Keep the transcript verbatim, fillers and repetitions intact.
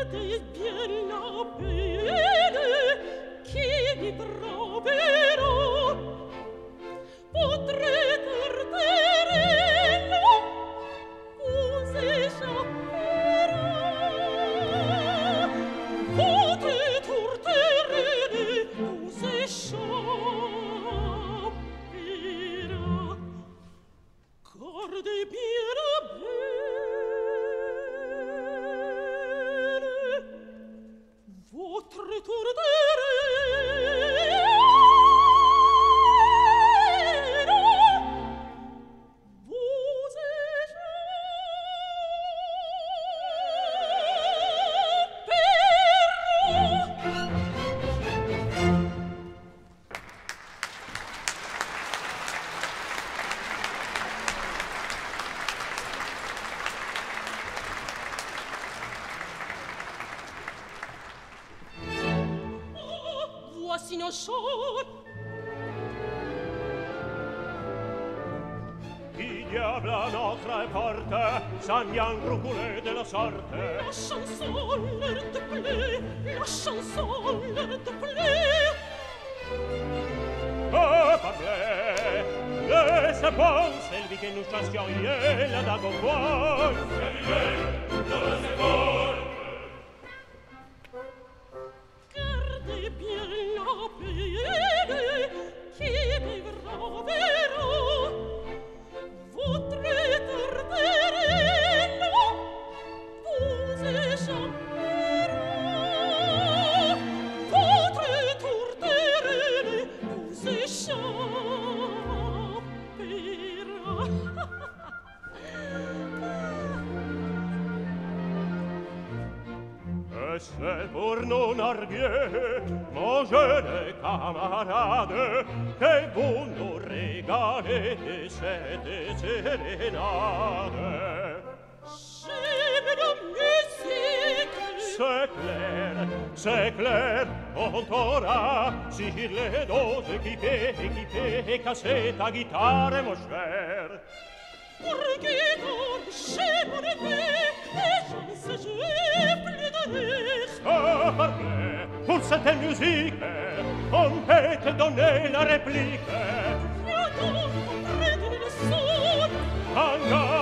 Gardez bien la peine qui vi troverò. Potrete terreno vous échappera. Potrete terreno vous échappera. Gardez bien la peine votre tour voici nos choses. Il diable à notre porte, sa bien roucoulée de la sorte. La chanson leur te plaît, la chanson leur te plaît. Oh, parlez, laissez penser le que nous chassions hier la dague au poil. Laissez penser. Gardez bien la peine qui vivra verrà. Votre terreno vous échappera. Votre terreno vous échappera. Et c'est pour nous narguer, mon jeune camarade, que vous nous régalez de cette sérénade. J'aime la musique. C'est clair, c'est clair, on t'aura sur les doses qui fait, qui fait casser ta guitare, mon cher. Pour guitare, j'ai mon effet, et je ne sais jouer plus de risque. Ah, parfait, pour cette musique, on peut te donner la réplique. Viens donc, prête le son. Encore